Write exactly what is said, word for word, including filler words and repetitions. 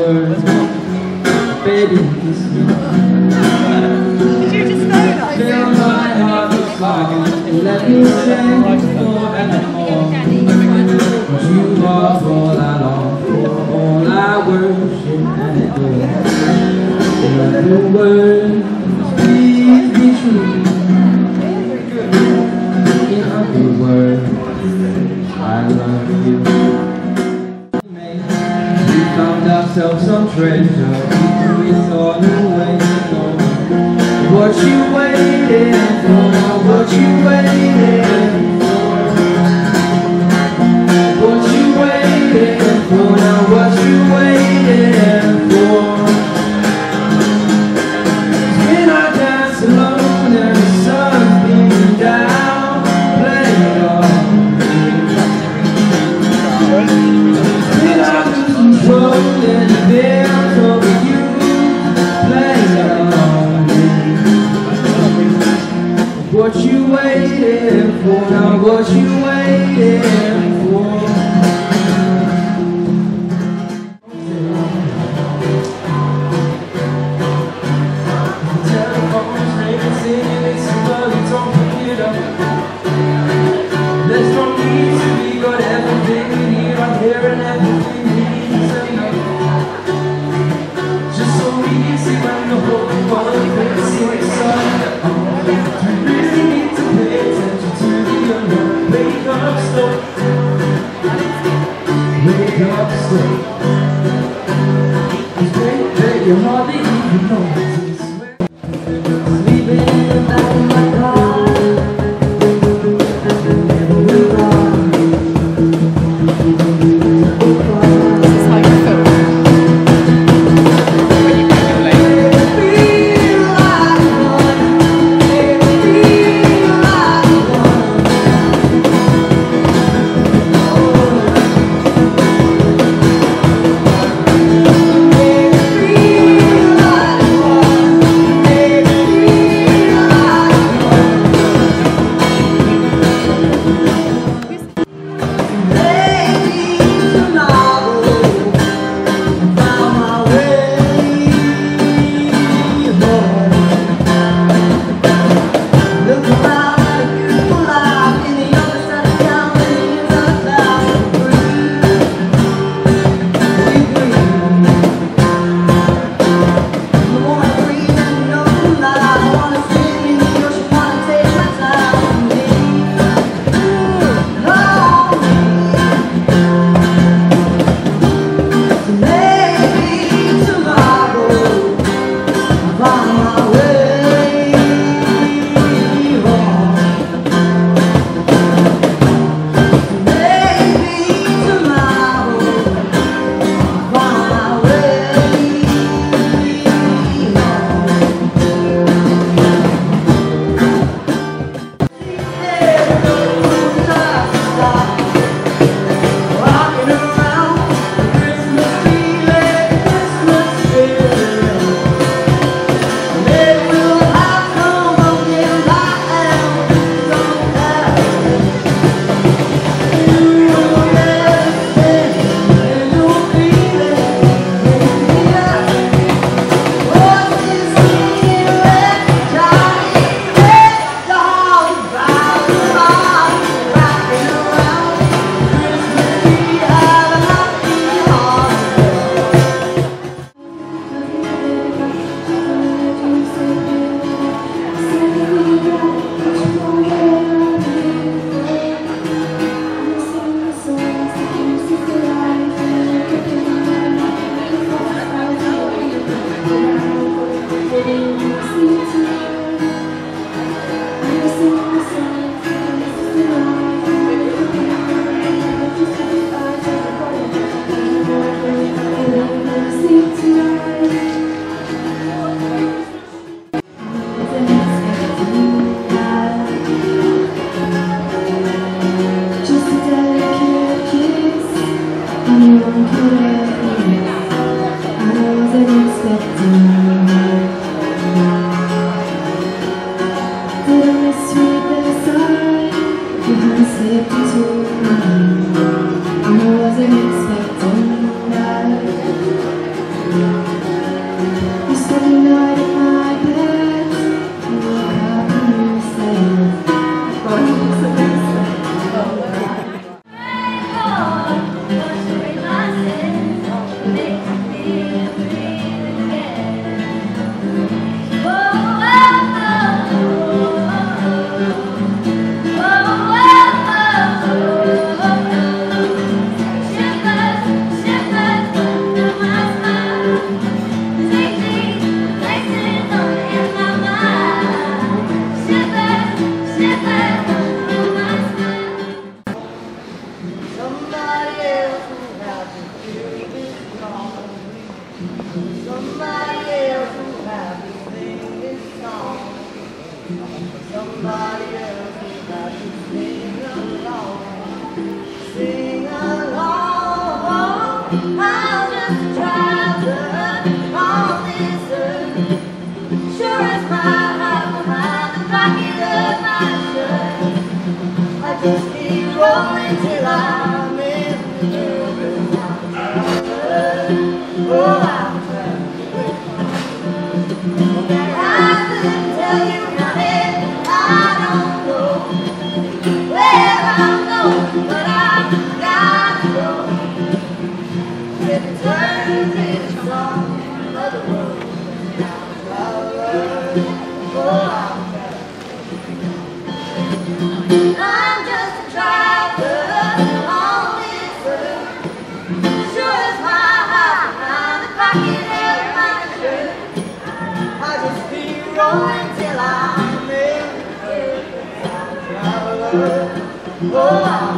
words. Baby, kiss me. Did you just know that? Fill my heart with song and let me sing more and more. But you are all I long for, all I worship and adore. Every word, please be true. In every word, I love you. We found ourselves some treasure. We saw no way to go. What you waiting for? What you waiting for? What you waiting for? Now what you waiting for? When I dance alone and the sun's beaming down, play it on me. When I lose control and the bills over you, play it on me. What you waiting for? Now what you waiting for? Telephones ringing, singing, it's too early, don't pick it up. There's no need to be, got everything we need, I'm hearing everything we need to know. Just so easy when the whole world thinks it's on. You really need to pay attention to the unknown. Wake up slow. Wake up slow. 'Cause baby, you hardly even notice. Sleeping in the back of my car. Never will run. This is how you feel when you make it late. Somebody else who has to sing this song. Somebody else who has to sing along. Sing along. I'll just travel on this earth. Sure as my heart behind the pocket of my shirt. I just keep rolling till I'm in the earth. Oh, I'm I'm just a traveler on this earth. Sure as my heart behind the pocket of my shirt. I just keep rolling till I'm in the earth. I'm a traveler. Oh, I'm